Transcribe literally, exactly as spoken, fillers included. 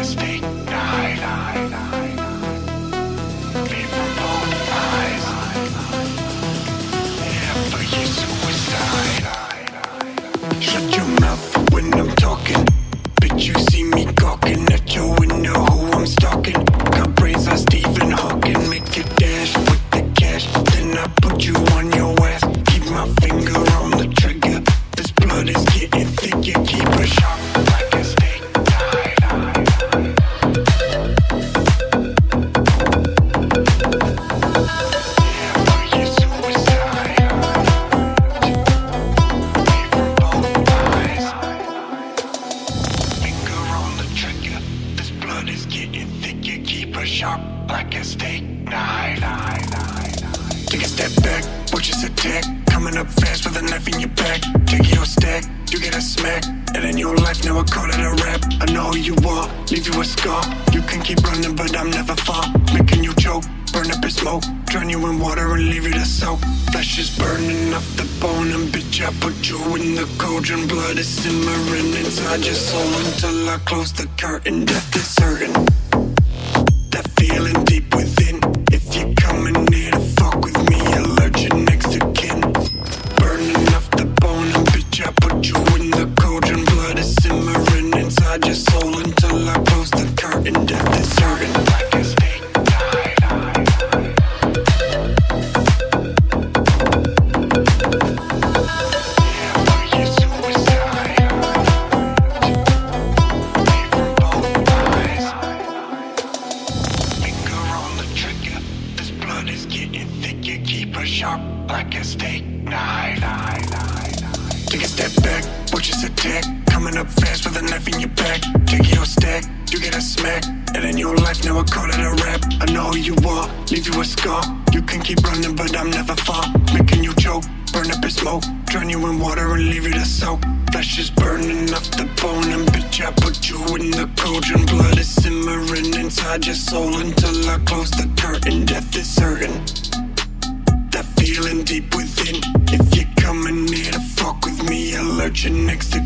a steak knife. Bleed from both eyes. Yeah, for your suicide. Shut your mouth when I'm talking. Bitch, you see me gawking at your window. Who I'm stalking? Cabrera, Stephen Hawking. Make a dash with the cash. Then I put you on your ass. Keep my finger on the trigger. This blood is getting thick. You keep a sharp like a steak knife. Yeah, for your suicide. Bleed from both eyes. Finger on the trigger. This blood is getting thick. You keep a sharp like a steak knife. Take a step back, watch us attack. Coming up fast with a knife in your back. Take your stack, you get a smack. And in your life, now I call it a rap. I know who you are, leave you a scar. You can keep running, but I'm never far. Making you choke, burn up in smoke. Drown you in water and leave you to soak. Flesh is burning off the bone. And bitch, I put you in the cauldron. Blood is simmering inside your soul. Until I close the curtain, death is certain. That feeling deep within. If you're coming near to fuck with me, allergic next to kin. Burning off the bone, and bitch, I put you in the cauldron. Blood is simmering inside your soul. Until I close the curtain, death is certain. Like a steak knife. Yeah, for your suicide. Bleed from both eyes. Finger on the trigger. This blood is getting thick. You keep her sharp like a steak knife. Take a step back, watch us attack. Coming up fast with a knife in your back. Take your stack, you get a smack. And in your life, now I call it a rap. I know who you are, leave you a scar. You can keep running, but I'm never far. Making you choke, burn up in smoke. Drown you in water and leave you to soak. Flesh is burning off the bone. And bitch, I put you in the cauldron. Blood is simmering inside your soul. Until I close the curtain, death is certain. That feeling deep within. If you're coming near to fuck with me, allergic next to